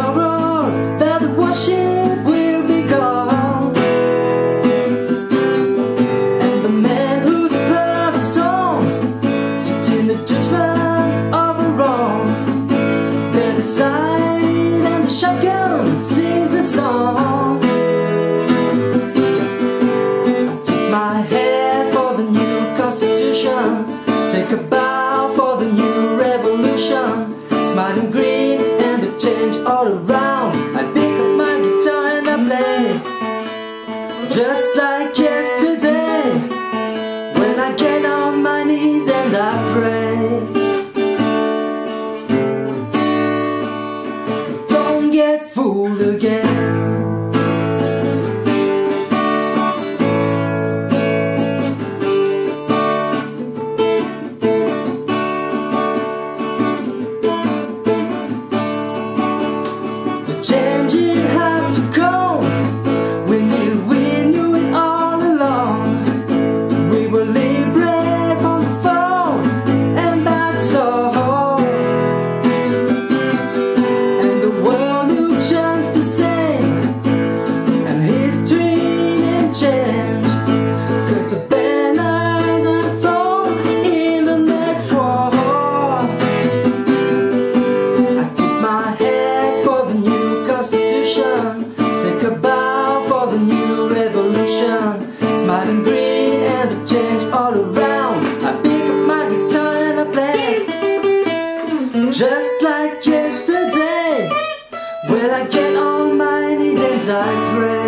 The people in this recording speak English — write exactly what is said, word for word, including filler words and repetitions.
tomorrow that the worship will be gone, and the man whose above his own sits in the judgment of a wrong. Then the sign and the shotgun sings the song. I take my head for the new Constitution, take a bow for the new revolution, smiling green and the change all around. I pick up my guitar and I play, just like yesterday, when I get on my knees and I pray. Don't get fooled again. Change it had to come, we knew, we knew it all along. We were liberated from the fall, and that's all. And the world looked just the same, and history didn't change, 'cause the banners are thrown in the next war. I took my head for the new Constitution, take a bow for the new revolution, smiling green and the change all around. I pick up my guitar and I play, just like yesterday, when I get on my knees and I pray.